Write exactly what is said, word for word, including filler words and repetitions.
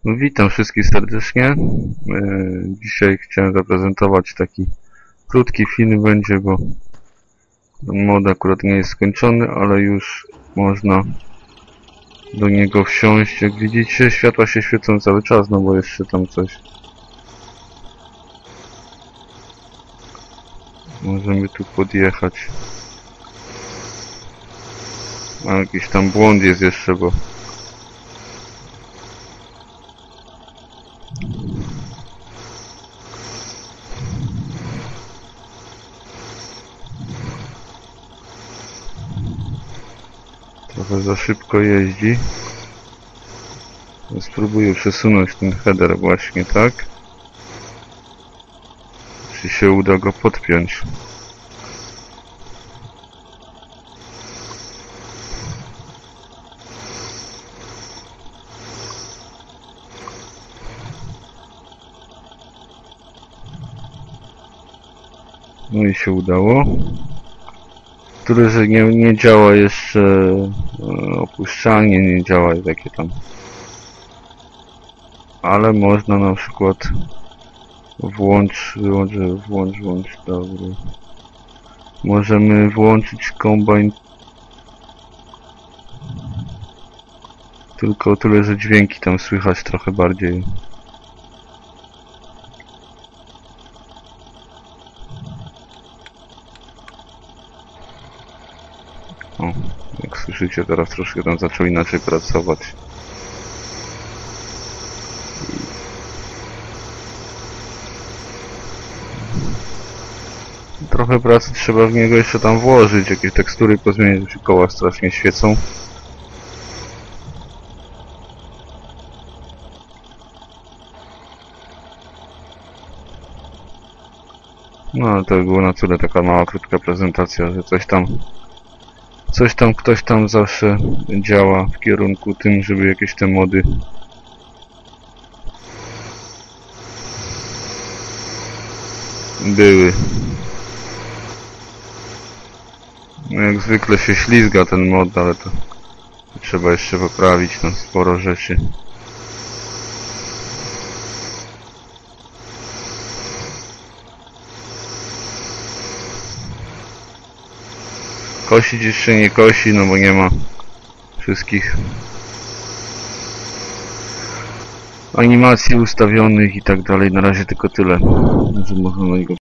Witam wszystkich serdecznie. Dzisiaj chciałem zaprezentować taki krótki film będzie, bo mod akurat nie jest skończony, ale już można do niego wsiąść. Jak widzicie, światła się świecą cały czas, no bo jeszcze tam coś. Możemy tu podjechać. A jakiś tam błąd jest jeszcze, bo trochę za szybko jeździ. Spróbuję przesunąć ten header właśnie tak. Czy się uda go podpiąć. No i się udało. Tyle, że nie, nie działa jeszcze e, opuszczalnie, nie działa takie tam. Ale można na przykład włącz, wyłącz, włącz, włącz, dobry. Możemy włączyć kombajn. Tylko tyle, że dźwięki tam słychać trochę bardziej. O, jak słyszycie, teraz troszkę tam zaczął inaczej pracować. Trochę pracy trzeba w niego jeszcze tam włożyć, jakieś tekstury pozmieniać, bo się koła strasznie świecą. No ale to było na tyle, taka mała, krótka prezentacja, że coś tam Coś tam, ktoś tam zawsze działa w kierunku tym, żeby jakieś te mody były. No jak zwykle się ślizga ten mod, ale to trzeba jeszcze poprawić, no sporo rzeczy. Kosić jeszcze nie kosi, no bo nie ma wszystkich animacji ustawionych i tak dalej. Na razie tylko tyle, że można na niego